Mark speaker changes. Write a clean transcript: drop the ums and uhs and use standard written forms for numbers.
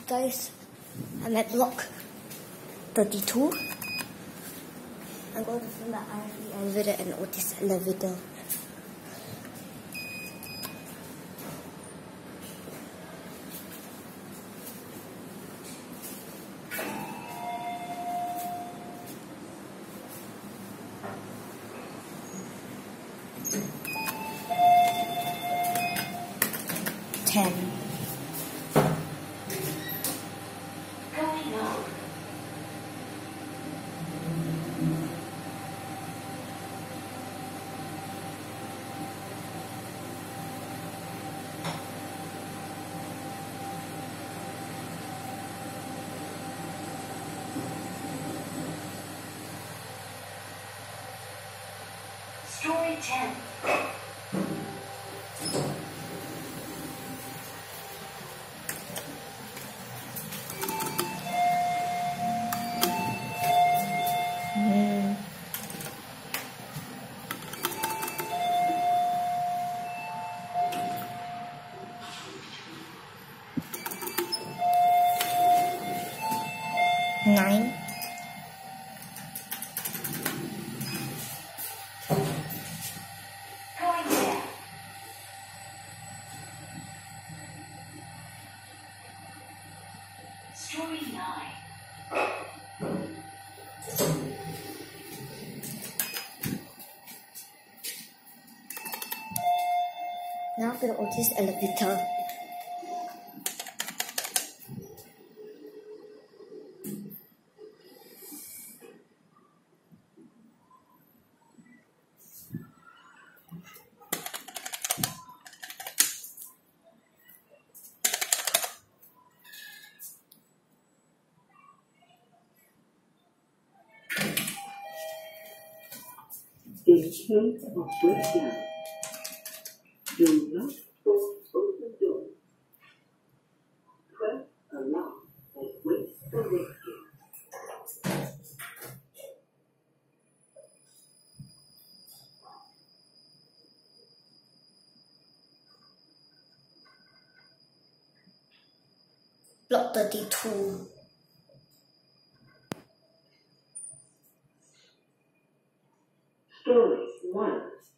Speaker 1: guys, I'm at block 32. I'm going to film the RFE elevator and Otis elevator.
Speaker 2: Story 10.
Speaker 1: Nine.
Speaker 2: Story 9.
Speaker 1: Now for the Otis elevator.
Speaker 3: In case of breakdown, do not force open door. Press alarm and wait for rescue.
Speaker 1: Block 32.
Speaker 3: Story 1.